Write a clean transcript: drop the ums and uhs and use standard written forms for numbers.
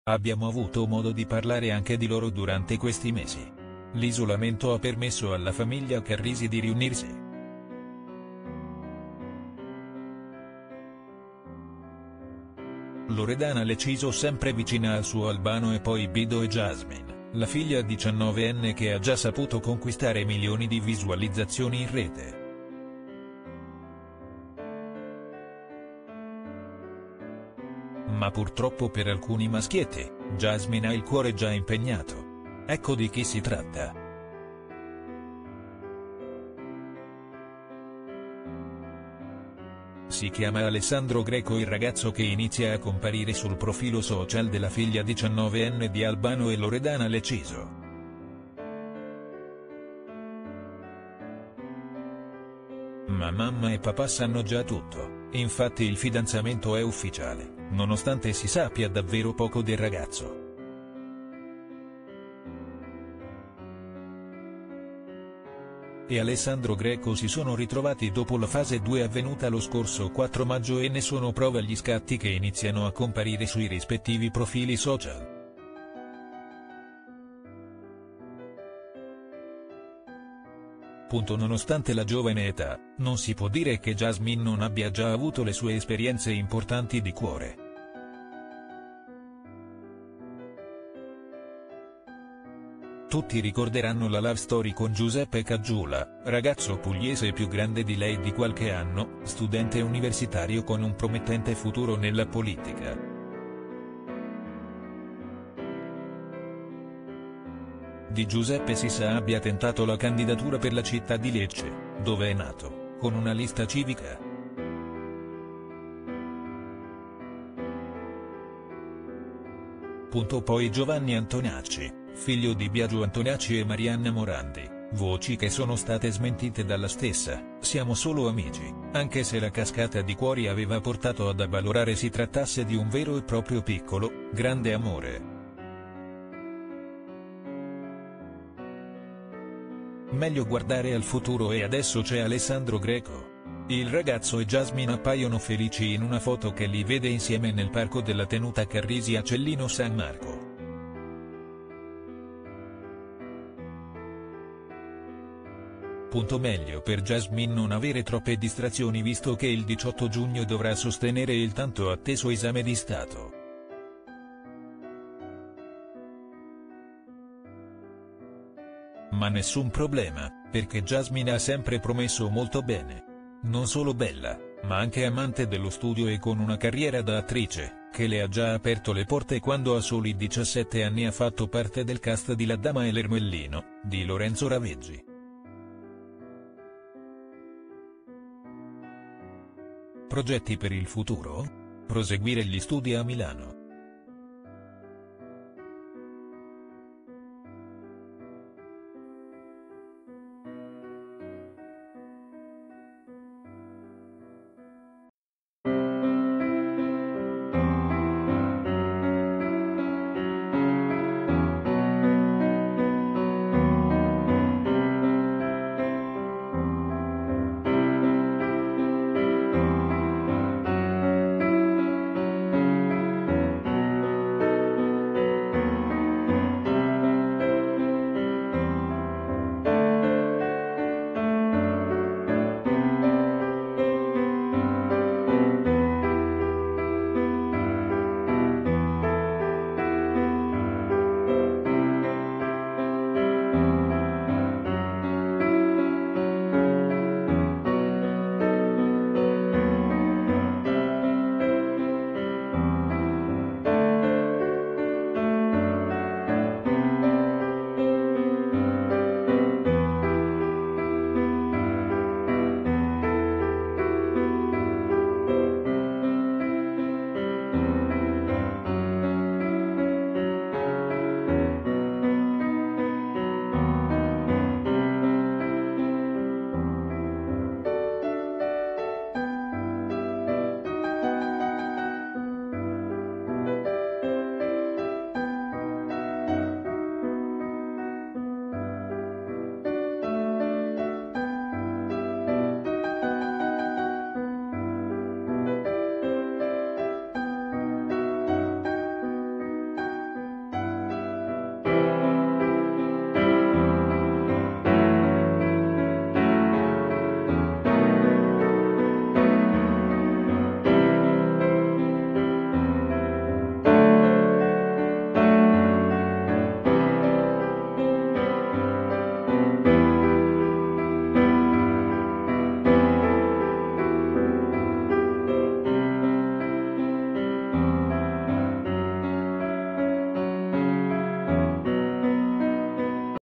Abbiamo avuto modo di parlare anche di loro durante questi mesi. L'isolamento ha permesso alla famiglia Carrisi di riunirsi. Loredana Leciso sempre vicina al suo Albano e poi Bido e Jasmine, la figlia 19enne che ha già saputo conquistare milioni di visualizzazioni in rete. Ma purtroppo per alcuni maschietti, Jasmine ha il cuore già impegnato. Ecco di chi si tratta. Si chiama Alessandro Greco il ragazzo che inizia a comparire sul profilo social della figlia 19enne di Albano e Loredana Leciso. Ma mamma e papà sanno già tutto, infatti il fidanzamento è ufficiale, nonostante si sappia davvero poco del ragazzo. E Alessandro Greco si sono ritrovati dopo la fase 2 avvenuta lo scorso 4 maggio e ne sono prova gli scatti che iniziano a comparire sui rispettivi profili social. Nonostante la giovane età, non si può dire che Jasmine non abbia già avuto le sue esperienze importanti di cuore. Tutti ricorderanno la love story con Giuseppe Caggiula, ragazzo pugliese più grande di lei di qualche anno, studente universitario con un promettente futuro nella politica. Di Giuseppe si sa abbia tentato la candidatura per la città di Lecce, dove è nato, con una lista civica. Poi Giovanni Antonacci, figlio di Biagio Antonacci e Marianna Morandi, voci che sono state smentite dalla stessa. Siamo solo amici, anche se la cascata di cuori aveva portato ad avvalorare si trattasse di un vero e proprio piccolo, grande amore. Meglio guardare al futuro e adesso c'è Alessandro Greco. Il ragazzo e Jasmine appaiono felici in una foto che li vede insieme nel parco della tenuta Carrisi a Cellino San Marco. Meglio per Jasmine non avere troppe distrazioni visto che il 18 giugno dovrà sostenere il tanto atteso esame di Stato. Ma nessun problema, perché Jasmine ha sempre promesso molto bene. Non solo bella, ma anche amante dello studio e con una carriera da attrice, che le ha già aperto le porte quando a soli 17 anni ha fatto parte del cast di La Dama e l'Ermellino, di Lorenzo Raveggi. Progetti per il futuro? Proseguire gli studi a Milano.